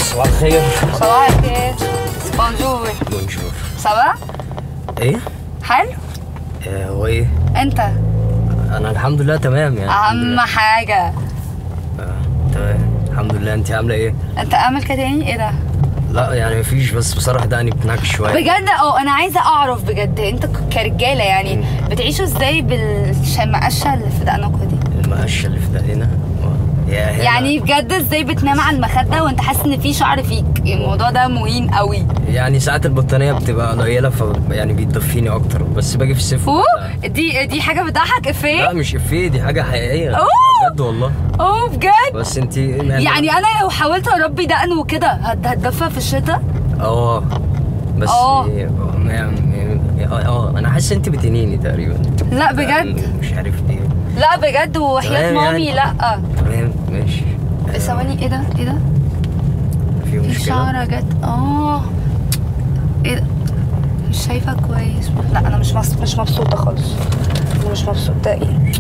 صباح الخير. صباح الخير. بونجور. بونجور. صباح. ايه؟ حلو؟ هو ايه؟ انت؟ انا الحمد لله تمام يعني. اهم حاجة. تمام الحمد لله. انت عاملة ايه؟ انت عامل كده تاني؟ ايه ده؟ لا يعني مفيش، بس بصراحة دقني بتنعكش شوية. بجد؟ انا عايزة اعرف بجد انت كرجالة يعني بتعيشوا ازاي بالمقشة اللي في دقنكوا دي؟ المقشة اللي في دقننا؟ يعني بجد ازاي بتنام على المخدة وانت حاسس ان في شعر فيك؟ الموضوع ده مهين قوي. يعني ساعات البطانية بتبقى قليلة يعني بيتدفيني اكتر، بس باجي في الصيف. دي حاجة بتضحك افيه؟ لا مش افيه، دي حاجة حقيقية. بجد والله. بجد؟ بس انت يعني انا لو حاولت اربي دقن وكده هتدفى في الشتاء؟ بس انا حاسس انت بتنيني تقريبا. لا بجد مش عارف ليه. لا بجد وحياة مامي يعني. لا. تمام ماشي. ثواني، ايه ده؟ في مشكلة؟ في شعرة جت. ايه ده؟ مش شايفة كويس. لا انا مش مبسوطة خالص. انا مش مبسوطة. ايه؟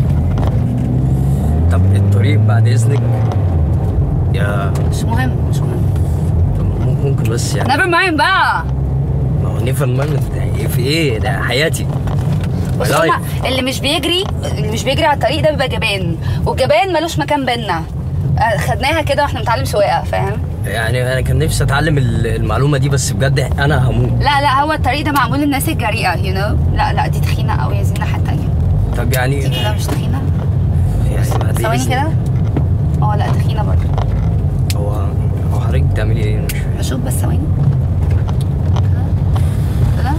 طب الطريق بعد اذنك يا مش مهم. طب ممكن بس يعني نيفر مايند بقى. ما هو نيفر مايند في ايه؟ ده حياتي. بس اللي مش بيجري على الطريق ده بيبقى جبان، والجبان ملوش مكان بينا. خدناها كده واحنا بنتعلم سواقه، فاهم؟ يعني انا كان نفسي اتعلم المعلومه دي، بس بجد انا هموت. لا هو الطريق ده معمول للناس الجريئه لا دي تخينه قوي يا زينه. حتى تانية. طب يعني دي كده مش تخينه؟ يعني ثواني كده. لا تخينه برضه. هو حضرتك بتعملي ايه؟ مش فاهم. بشوف بس ثواني كده.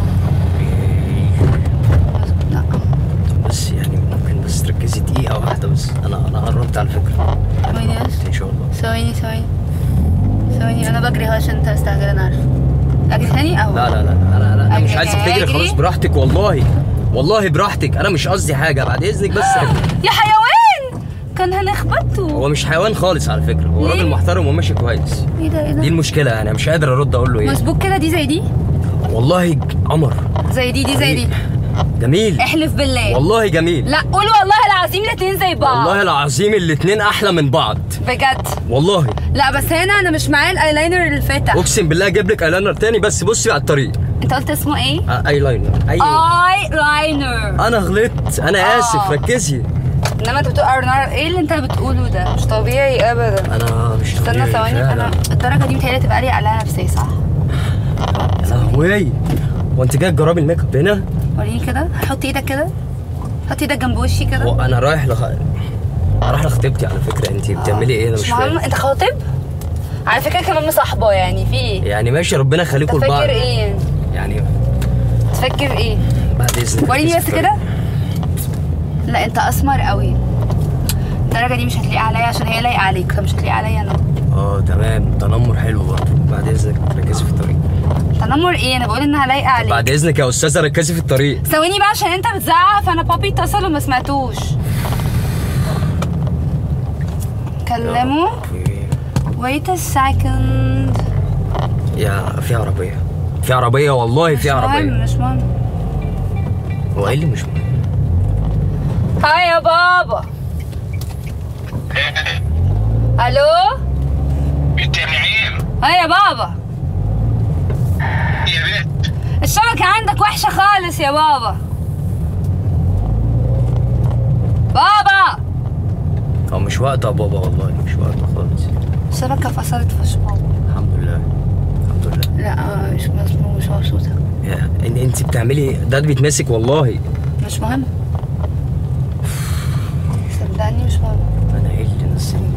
لا بس يعني ممكن بس تركزي دقيقه واحده بس. انا قربت على فكره. ثواني بس. ان شاء الله. ثواني انا بجري عشان انت استعجل. انا عارفه. اجري ثاني اهو. لا انا مش عايزك تجري خلاص. براحتك والله براحتك. انا مش قصدي حاجه بعد اذنك بس. يا حيوان كان هنخبطه. هو مش حيوان خالص على فكره. هو راجل محترم وماشي كويس. ايه ده؟ دي المشكله يعني. مش قادر ارد اقول له ايه. مسبوك كده. دي زي دي والله قمر. زي دي جميل. احلف بالله. والله جميل. لا قول والله العظيم الاتنين زي بعض. والله العظيم الاتنين احلى من بعض بجد والله. لا بس هنا انا مش معايا الايلاينر اللي فاتح. اقسم بالله اجيب لك ايلاينر تاني، بس بصي على الطريق. انت قلت اسمه ايه؟ ايلاينر. ايلاينر. انا غلطت. انا اسف. ركزي. انما انت بتقول ايلاينر. ايه اللي انت بتقوله ده؟ مش طبيعي ابدا. انا مش طبيعي. استنى ثواني. انا الدرجه دي متهيألي تبقى لي قلقانه نفسيه صح؟ يا لهوي. هو انت جاي تجربي الميك اب هنا؟ وريني كده. حط ايدك كده. حط ايدك جنب وشي كده. هو انا رايح لخطيبتي على فكره. انت بتعملي ايه؟ انا مش فاهم. انت خاطب؟ على فكره كمان مصاحبه يعني في ايه؟ يعني ماشي. ربنا يخليكم لبعض. تفكر ايه يعني تفكر ايه؟ بعد اذنك وريني بس كده. لا انت اسمر قوي. الدرجه دي مش هتليق عليا عشان هي لايقه عليك، فمش هتليق عليا انا. تمام. تنمر حلو برضه. بعد اذنك ركزي في الطريق. تنمر ايه؟ انا بقول انها لايقه عليك. بعد اذنك يا استاذه ركزي في الطريق. ثواني بقى عشان انت بتزعق، فانا بابي اتصل وما سمعتوش. كلمه. wait a second. في عربيه والله. في عربيه. مش مهم. هو ايه اللي مش مهم؟ هاي يا بابا. الو انت يا نعيم. هاي يا بابا. يا بنت الشبكة عندك وحشة خالص يا بابا. بابا. مش وقت يا بابا والله. مش وقت خالص. الشبكة فصلت في بابا. الحمد لله. لا مش مبسوطة. انت بتعملي ده بيتمسك والله. مش مهم. صدقني مش مهم. انا ايه اللي نسيني؟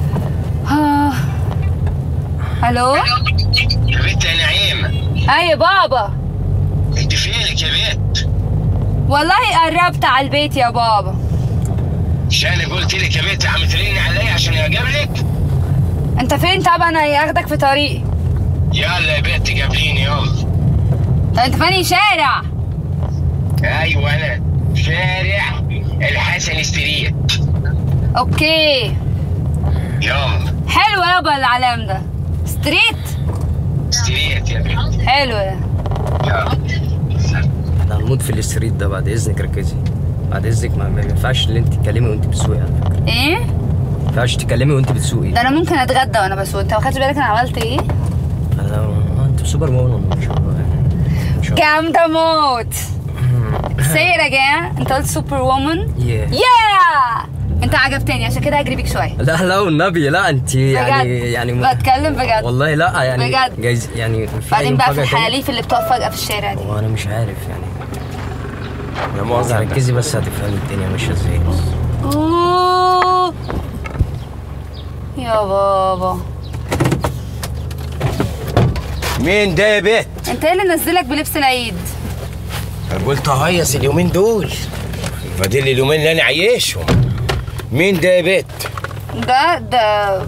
الو يا بنت يا نعيم. هاي يا بابا. انت فينك يا بنت؟ والله قربت على البيت يا بابا. مش انا قلت لك يا بنت عم ترن عليا عشان اقابلك؟ انت فين؟ طب انا هاخدك في طريقي. يلا يا بنت قابليني يلا. طب انت فاني شارع؟ ايوه انا شارع الحسن ستريت. اوكي يلا. حلو يابا العلام ده. ستريت يا بنت. حلو ده. يلا. انا هنموت في الستريت ده. بعد اذنك ركزي. بعد اذنك ما ينفعش اللي انت تتكلمي وانت بتسوقي على فكره. ايه؟ ينفعش تتكلمي وانت بتسوقي. ده انا ممكن اتغدى وانا بسوق. انت ما خدتش بالك انا عملت ايه؟ انت سوبر وومن ما شاء الله يعني. كام ده موت. سي رجاء انت قلت سوبر وومن. يا انت عجبتني عشان كده هجري بيك شويه. لا والنبي لا انت يعني بتكلم بجد والله لا يعني بجد جايز يعني. بعدين بقى في الحلاليف اللي بتقف فجأة في الشارع دي. وانا مش عارف يعني. يا مؤاخذة ركزي بس هتفهمي الدنيا ماشية ازاي. اوه يا بابا. مين ده يا بت؟ انت ايه اللي نزلك بلبس العيد؟ انا قلت اهيص اليومين دول، فاضل لي اليومين اللي انا عايشهم. مين ده يا بت؟ ده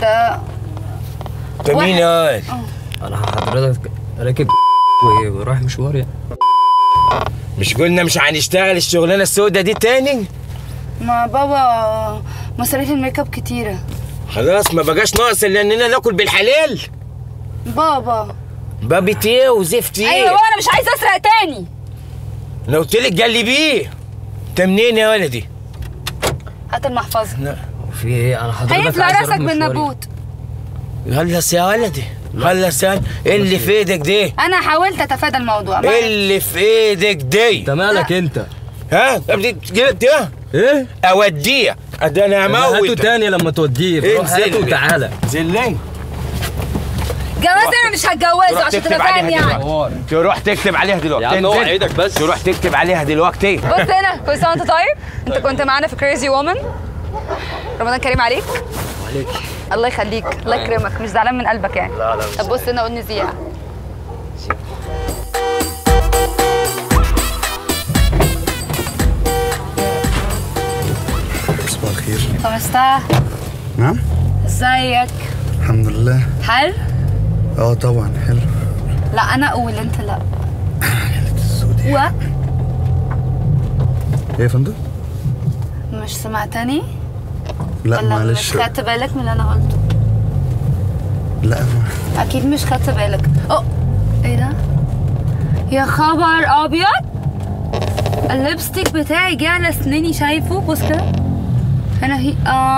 مين قال؟ انا حضرتك راكب ورايح مشوار يعني. مش قلنا مش هنشتغل الشغلانه السوداء دي تاني؟ ما بابا مصاريف الميك اب كتيره. خلاص ما بقاش ناقص الا اننا ناكل بالحلال. بابا بابت ايه وزفت ايه؟ ايوه انا مش عايز اسرق تاني. انا قلت لك جلبيه. انت منين يا ولدي؟ هات المحفظه. في ايه؟ انا حضرتك هيطلع راسك بالنبوت. خلص يا ولدي خلص. ايه اللي في ايدك دي؟ انا حاولت اتفادى الموضوع. ايه اللي في ايدك دي؟ انت مالك انت؟ ها؟ جبت ايه؟ اوديه ده انا هموت. هاته تاني لما توديه. روح هاته وتعالى. زلين جواز انا مش هتجوزه عشان تبقى فاهم يعني. تروح تكتب عليها دلوقتي. يا عم اوعى ايدك بس. تروح تكتب عليها دلوقتي. بص هنا كل سنه وانت طيب. انت كنت معانا في كريزي وومن. رمضان كريم عليك. وعليك. الله يخليك الله يكرمك. مش زعلان من قلبك يعني. لا طب بص هنا قول نزيع. صباح الخير. كم استا؟ نعم. ازيك؟ الحمد لله. حلو؟ طبعا حلو. لا انا اقول انت لا. السوداء. ايه يا فندم؟ مش سمعتني؟ لا ولا معلش. مش خدت بالك من اللي انا قلته؟ لا اكيد مش خدت بالك. ايه ده؟ يا خبر ابيض. الليبستيك بتاعي جه على اسناني. شايفه؟ بص كده هنا هي.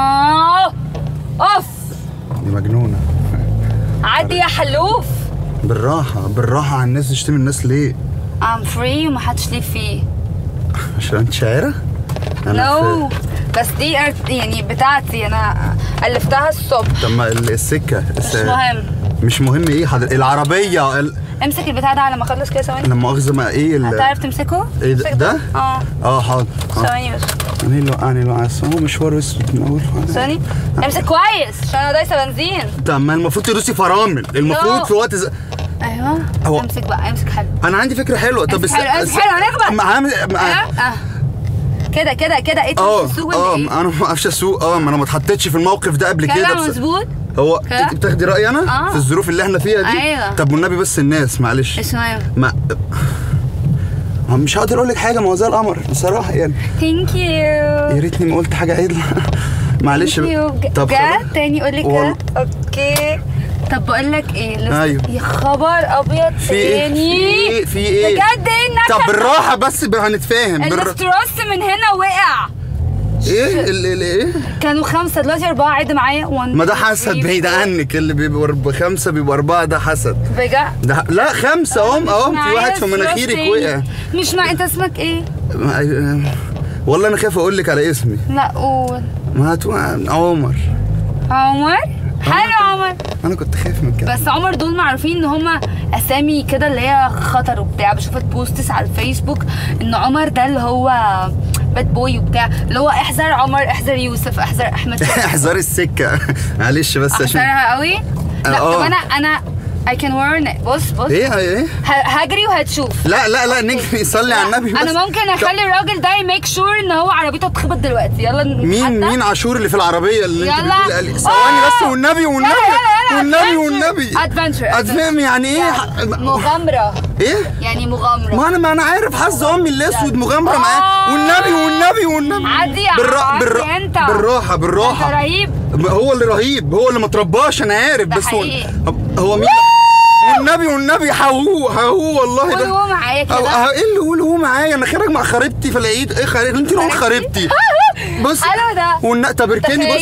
اوف دي مجنونه. عدي يا حلوف. بالراحه على الناس. تشتمي الناس ليه؟ I'm free ومحدش ليه فيه. عشان انت شاعره؟ نو بس دي يعني بتاعتي انا الفتها الصبح. طب ما السكه مش مهم. مش مهم ايه العربيه امسك البتاع ده على ما اخلص كده. ثواني. لا مؤاخذه. ما ايه هتعرف تمسكه؟ ايه ده؟ حاضر. ثواني بس. انا اللي وقعني هو مشوار اسود من اول. ثواني. امسك كويس عشان انا دايسه بنزين. طب ما المفروض تدوسي فرامل. المفروض في وقت ايوه امسك بقى. امسك حلو. انا عندي فكره حلوه. طب امسك حلو هنخبط. كده ايه السوق ولا ايه؟ انا ما اعرفش اسوق. ما انا ما اتحطيتش في الموقف ده قبل كده. مظبوط. هو بتاخدي رايي انا في الظروف اللي احنا فيها دي. ايوه. طب والنبي بس الناس معلش. اسمعي. مش هقدر اقول لك حاجه. ما هو زي القمر بصراحه يعني. ثانك يو. يا ريتني ما قلت حاجه عدله. معلش. طب تاني قول لي كده. اوكي. طب بقول لك ايه. ايوه. يا خبر ابيض. في ايه؟ في ايه بجد؟ ايه النكد؟ طب بالراحه بس هنتفاهم. الاستروس من هنا وقع. ايه ايه؟ كانوا 5 دلوقتي 4. عد معايا. 1 ما ده حسد بعيد عنك. اللي بيبقوا 5 بيبقوا 4 ده حسد. بجد؟ لا 5 اهو. في واحد في مناخيرك وقع. مش انت اسمك ايه؟ والله انا خايف اقول لك على اسمي. لا قول. ما عمر. حلو عمر. انا كنت خايف من كده. بس عمر دول معروفين ان هم اسامي كده اللي هي خطر وبتاع. بشوف بوستس على الفيسبوك ان عمر ده اللي هو باد بوي وبتاع. اللي هو احذر عمر، احذر يوسف، احذر احمد. احذر السكه. معلش بس عشان احذرها قوي. لا طب انا I can warn it. بص ايه هجري وهتشوف. لا نجري. صلي على النبي. انا ممكن اخلي الراجل ده يميك شور ان هو عربيته تتخبط دلوقتي. يلا مين عاشور اللي في العربيه اللي يلا. انت بتقولي؟ ثواني بس والنبي ادفنتشر. ادفهم يعني ايه؟ مغامره. ايه يعني مغامره. ما انا عارف حظ امي الاسود. مغامره معاه. والنبي عدي يا بالراحه انت رهيب. هو اللي رهيب. هو اللي ما ترباش. انا عارف. بس هو مين؟ والنبي هو والله ده. هو معايا كده. ايه اللي هو معايا؟ انا خارج مع خريبتي في العيد. ايه خريبتي؟ انت اللي خريبتي. بص حلو ده. طب اركني بص.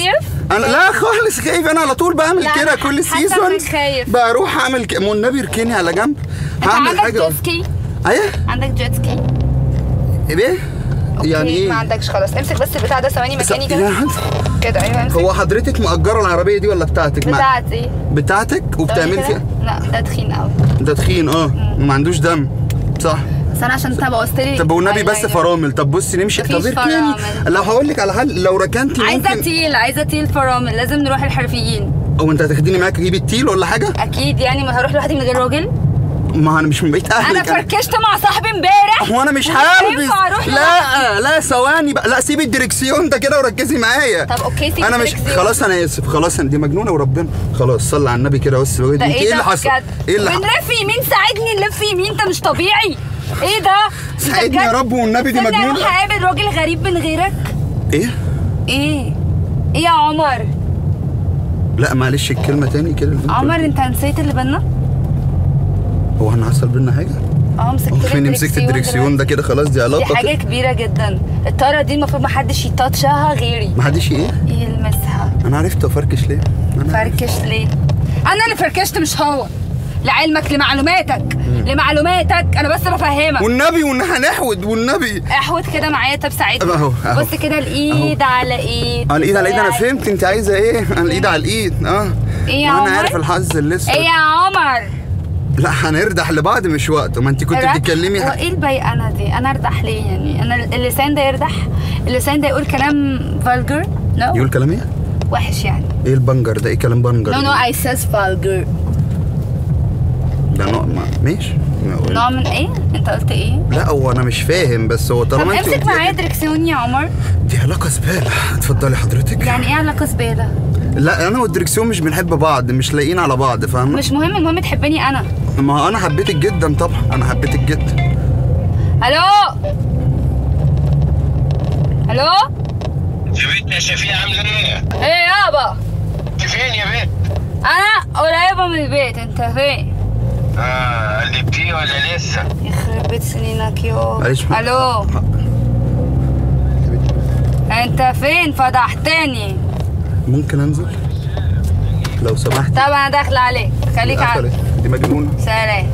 انا لا خالص خايف، انا على طول بعمل لا، كده أنا كل حاسة سيزون إنك خايف. بروح اعمل والنبي اركني على جنب انت هعمل عندك حاجه. جيت سكي؟ ايه عندك جيت سكي؟ ايه يعني أوكي، ايه؟ ما عندكش خلاص. امسك بس البتاع ده ثواني مكاني كده لا. كده. ايوه امسك. هو حضرتك مأجرة العربية دي ولا بتاعتك؟ بتاعتي. بتاعتك وبتعمل كده؟ فيها؟ لا ده تخين قوي. ده تخين ما عندوش دم صح؟ بس انا عشان تبقى قلت طب والنبي بس فرامل. طب بصي نمشي. مفيش طب اركني. فرامل. لو هقول لك على حل، لو ركنتي عايزه تيل فرامل. لازم نروح الحرفيين. او انت هتاخديني معاك اجيب التيل ولا حاجة؟ اكيد يعني، ما هروح لوحدي من غير راجل. ما انا مش من بيت اهلك. انا فركشت مع صاحبي امبارح. هو انا مش هلبس. لا ثواني بقى. لا سيبي الدركسيون ده كده وركزي معايا. طب اوكي سيبي انا مش خلاص انا اسف خلاص دي مجنونه وربنا. خلاص صلي على النبي كده بس. ده ايه اللي حصل؟ ايه اللي حصل؟ بنلف يمين ساعدني نلف يمين. انت مش طبيعي. ايه ده؟ ساعدني يا رب والنبي دي مجنونه. اروح اقابل راجل غريب من غيرك. ايه يا عمر؟ لا معلش الكلمه تاني كده. عمر انت نسيت اللي بينا؟ هو احنا حصل بينا حاجه؟ مسكت الدركسيون ده كده خلاص. دي علاقه دي حاجه كبيره جدا. الطاره دي المفروض محدش يتاتشها غيري. محدش ايه؟ يلمسها. انا عرفت افركش ليه. فركش ليه؟ انا اللي فركشت مش هو. لعلمك لمعلوماتك انا بس بفهمك. والنبي هنحود والنبي. احود كده معايا. طب ساعدني. اهو بص كده الايد على ايد. على الايد انا فهمت انت عايزه ايه. انا الايد على الايد. ايه يا عمر؟ انا عارف الحظ الاسود. ايه يا عمر؟ لا هنردح لبعض مش وقته. ما انت كنت بتتكلمي. هو ايه البيقانه دي؟ انا ارضح ليه يعني؟ انا اللسان ده يردح؟ اللسان ده يقول كلام فالجر؟ نو يقول كلام ايه؟ وحش يعني. ايه البنجر ده؟ ايه كلام بنجر؟ نو اي سيز فالجر. ده نوع ماشي. نوع من ايه؟ انت قلت ايه؟ لا هو انا مش فاهم بس هو طالما انت امسك معايا دركسيون يا عمر. دي علاقه زباله. اتفضلي حضرتك. يعني ايه علاقه زباله؟ لا انا والدركسيون مش بنحب بعض، مش لاقيين على بعض فاهمه؟ مش مهم، المهم تحبني انا. ما انا حبيتك جدا طبعا. انا حبيتك جدا. الو يا بنت يا شفيقة عامله ايه؟ ايه يابا؟ انت فين يا بنت؟ انا قريبه من البيت. انت فين؟ قلبتيه ولا لسه؟ يخرب بيت سنينك معلش. الو انت فين؟ فضحتني. ممكن انزل لو سمحت؟ طب انا داخله عليك. خليك عندي. دي مجنونه. سلام.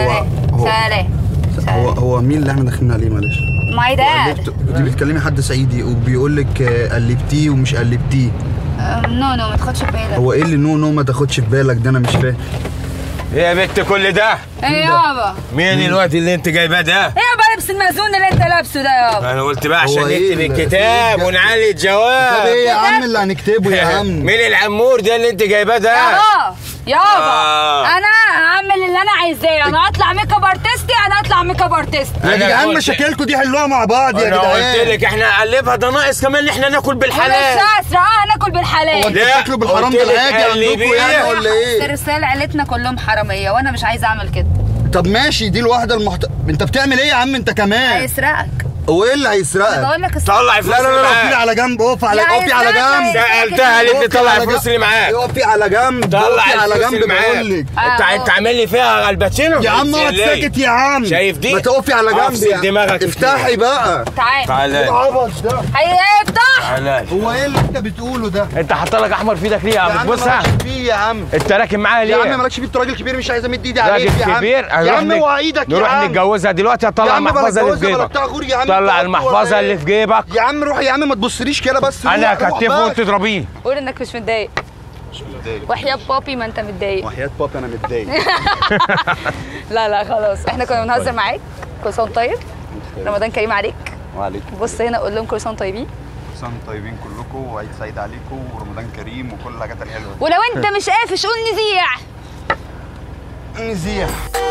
هو مين اللي احنا داخلين عليه معلش؟ ماي داد. دي بتكلمي حد صعيدي وبيقول لك قلبتيه ومش قلبتيه. نو ما تاخدش في بالك. هو ايه اللي نو ما تاخدش في بالك ده؟ انا مش فاهم. ايه يا بنت كل ده؟ ايه يابا؟ مين الوقت اللي انت جايباه ده؟ ايه يابا لبس المأذون اللي انت لابسه ده يابا؟ انا قلت بقى عشان إيه نكتب الكتاب ونعلي الجواب. طب ايه يا عم اللي هنكتبه يا عم؟ مين العمور ده اللي انت جايباه ده؟ يابا انا هعمل اللي انا عايزاه. انا هطلع ميك اب ارتستي. يا جدعان مشاكلكم دي حلوها مع بعض يا جدعان. انا قلت لك احنا نقلبها. ده ناقص كمان ان احنا ناكل بالحلال. مش اسرع. ناكل بالحلال. هو انتوا بتاكلوا بالحرام ده العادي عندكم يعني ولا ايه؟ رسالة عيلتنا كلهم حراميه وانا مش عايزه اعمل كده. طب ماشي دي الواحده انت بتعمل ايه يا عم انت كمان؟ هيسرقك. هو ايه اللي هيسرقك؟ انا بقول لك طلع فلوس. لا اقفي على جنب. اقفي على جنب. سالتها ليه تطلع الفلوس اللي معاك؟ اقفي على جنب. طلع على الفلوس جنب اللي بقول لك. انت عامل لي فيها الباتشينو يا عم اقعد ساكت يا عم. شايف دي؟ ما تقفي على جنب افصل دماغك. افتحي بقى. تعالى. العبط ده هيفتح. هو ايه اللي انت بتقوله ده؟ انت حاطط لك احمر في ايدك ليه يا عم؟ بتبص يا عم مالكش فيه يا عم. انت راكب معايا ليه؟ يا عم مالكش فيه. انت راجل كبير مش عايز امد ايدي عليك يا عم. كبير. يا عم اوعى ايدك يا عم. نروح نتجوزها دلوقتي. هطلع المحفظه اللي في جيبك. طلع المحفظه اللي في جيبك. يا عم روح يا عم ما تبصليش كده بس. انا هكتفه وانت تضربيه. قول انك مش متضايق. مش متضايق. وحياة بابي ما انت متضايق. وحياة بابي انا متضايق. لا خلاص احنا كنا بنهزر معاك. كل سنه وانت طيب. رمضان كريم عليك. وعليكم. بص هنا قول لهم كل سنه طيبين. كل سنه طيبين كلكم وعيد سعيد عليكم ورمضان كريم وكل الحاجات الحلوه. ولو انت مش قافش قول نذيع. نذيع.